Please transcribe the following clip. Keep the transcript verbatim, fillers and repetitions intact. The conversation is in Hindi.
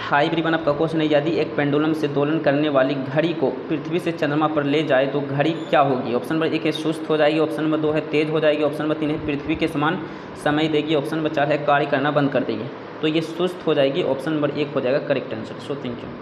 हाई एवरी वन, आपका क्वेश्चन है यदि एक पेंडुलम से दोलन करने वाली घड़ी को पृथ्वी से चंद्रमा पर ले जाए तो घड़ी क्या होगी। ऑप्शन नंबर एक है सुस्त हो जाएगी, ऑप्शन नंबर दो है तेज हो जाएगी, ऑप्शन नंबर तीन है पृथ्वी के समान समय देगी, ऑप्शन नंबर चार है कार्य करना बंद कर देगी। तो ये सुस्त हो जाएगी, ऑप्शन नंबर एक हो जाएगा correct answer. So thank you.